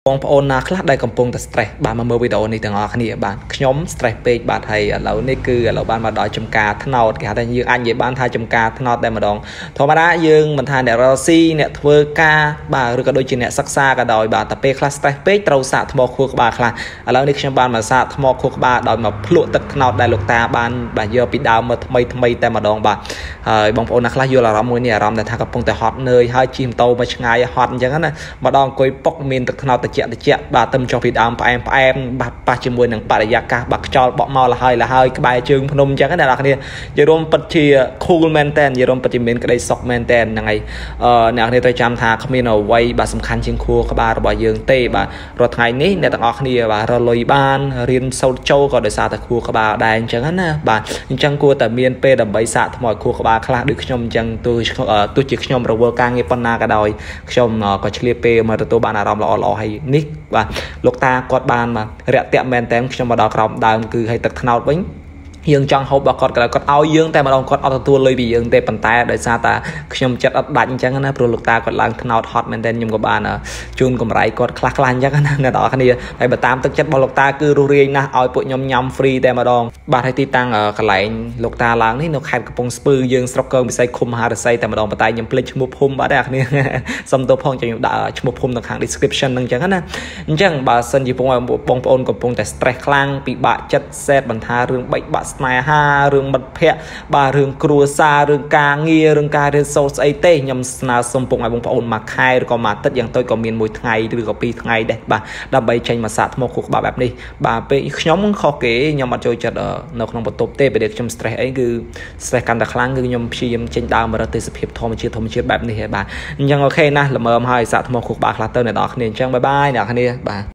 បងប្អូនណាខ្លះដែលកំពុងតែ stress បាទមកមើលវីដេអូនេះទាំងអស់គ្នាបាទខ្ញុំ stress ពេកបាទហើយឥឡូវនេះគឺឥឡូវបានមកដល់ចំការថ្នោតគេហៅថាយើងអាចនិយាយបានថាចំការថ្នោតតែម្ដងធម្មតាយើងមិនថាអ្នករកស៊ីអ្នកធ្វើការបាទឬក៏ដូចជាអ្នកសិក្សាក៏ដោយបាទតែពេលខ្លះ stress ពេកត្រូវសាកថ្មខួរក្បាលខ្លះឥឡូវនេះខ្ញុំបានមកសាកថ្មខួរក្បាលដោយមកភ្លក់ទឹកថ្នោតដែលលោកតាបានបាទយកពីដើមមកថ្មីតែម្ដងបាទហើយបងប្អូនណាខ្លះយល់អារម្មណ៍មួយនេះអារម្មណ៍ថាកំពុងតែហត់នឿយហើយជិះម៉ូតូមកឆ្ងាយហត់អញ្ចឹងណាម្ដងអង្គុយពុកមានទឹកថ្នោតតិចបាទទៅចុះពីដើមផ្អែមបាទប៉ះជាមួយនឹងបរិយាកាសបាក់ខ្យល់បក់មកលហើយក្បែរជើងភ្នំអញ្ចឹងណាអ្នកនរគ្នានិយាយរួមពិតជា cool មែនតើនិយាយរួមពិតជាមានក្តីសុខមែនតើហ្នឹងហើយអ្នកនរគ្នាត្រូវចាំថាគ្មានអ្វីបាទសំខាន់ជាងខួរក្បាលរបស់យើងទេបាទរាល់ថ្ងៃនេះអ្នកទាំងអស់គ្នាបាទរលុយបានរៀនសូត្រចូលក៏ដោយសារតែខួរក្បាលដែរអញ្ចឹងណាបាទអញ្ចឹងគួរតែមានពេលដើម្បីសាកថ្មឲ្យខួរក្បាលខ្លះដូចខ្ញុំអញ្ចឹងទោះជាខ្ញុំរវល់ការងារប៉ុណ្ណាក៏ដោយខ្ញុំក៏ឆ្លៀតពេលមកទទួលបានអារម្មណ៍ល្អហើយនេះបាទលោកតាគាត់បានមករាក់ទាក់មែនតើខ្ញុំមកដល់ក្រោមដើមគឺឲ្យទឹកថ្នោតវិញយើងចង់ហូបរបស់គាត់គាត់ឲ្យយើងតែម្ដងគាត់អត់ទទួលលុយពីយើងទេប៉ុន្តែដោយសារតែខ្ញុំចិត្តអត់ដាច់អញ្ចឹងណាព្រោះលោកតាគាត់ឡើងថ្នោតហត់មែនតើខ្ញុំក៏បានជូនកម្រៃគាត់ខ្លះអញ្ចឹងណាអ្នកនរគ្នាហើយបើតាមទឹកចិត្តរបស់លោកតាគឺរស់រាយណាស់ឲ្យពួកខ្ញុំញ៉ាំ free តែម្ដងបាទហើយទីតាំងកន្លែងលោកតាឡើងនេះនៅខេត្តកំពង់ស្ពឺយើងស្រុកកងវិស័យឃុំមហារិស័យតែម្ដងប៉ុន្តែខ្ញុំភ្លេចឈ្មោះភូមិបាទអ្នកគ្នាសុំទោសផងខ្ញុំដាក់ឈ្មោះភូមិនៅខាង description ហ្នឹងអញ្ចឹងណាអញ្ចឹងបើសិនជាបងប្អូនកំពុងតែ stress ខ្លាំងពិបាកចិត្តសេតបន្តារឿងបែកបាក់ស្នេហារឿងមិត្តភ័ក្តិបាទរឿងគ្រួសាររឿងការងាររឿងការរៀនសូត្រស្អីទេខ្ញុំស្នើសុំពុកឲ្យបងប្អូនមួយខែឬក៏មួយអាទិត្យយ៉ាងតូចក៏មានមួយថ្ងៃឬក៏ពីរថ្ងៃដែរបាទដើម្បីចេញមកសាកថ្មខួរក្បាលបែបនេះបាទពេលខ្ញុំខុសគេខ្ញុំអត់ចូលចិត្តនៅក្នុងបន្ទប់ទេពេលដែលខ្ញុំ stress អីគឺ stress កាន់តែខ្លាំងគឺខ្ញុំព្យាយាមចេញដើរមករកទេសភាពធម្មជាតិបែបនេះហើយបាទអញ្ចឹងអូខេណាស់ល្មមហើយសាកថ្មខួរក្បាលខ្លះទៅអ្នកនរគ្នាអញ្ចឹងបាយបាយអ្នកនរគ្នាបាទ